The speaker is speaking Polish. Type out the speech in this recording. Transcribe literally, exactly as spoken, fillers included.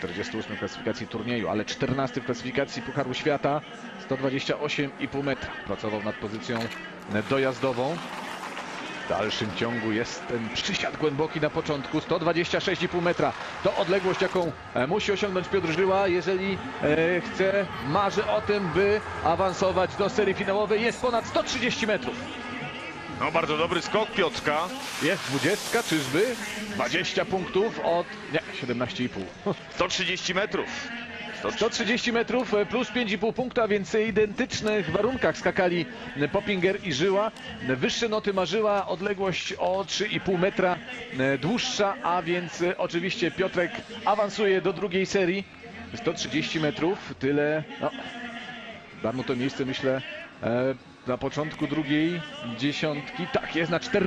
czterdziesty ósmy w klasyfikacji turnieju, ale czternasty w klasyfikacji Pucharu Świata, sto dwadzieścia osiem i pół metra. Pracował nad pozycją dojazdową. W dalszym ciągu jest ten przysiad głęboki na początku, sto dwadzieścia sześć i pół metra. To odległość, jaką musi osiągnąć Piotr Żyła, jeżeli e, chce, marzy o tym, by awansować do serii finałowej. Jest ponad sto trzydzieści metrów. No bardzo dobry skok Piotrka. Jest dwudziestka, czyżby? dwadzieścia punktów od... nie, siedemnaście i pół. sto trzydzieści metrów. sto trzydzieści metrów plus pięć i pół punkta, więc w identycznych warunkach skakali Poppinger i Żyła. Wyższe noty ma Żyła, odległość o trzy i pół metra dłuższa, a więc oczywiście Piotrek awansuje do drugiej serii. sto trzydzieści metrów, tyle... No, da mu to miejsce, myślę, na początku drugiej dziesiątki. Tak, jest na cztery.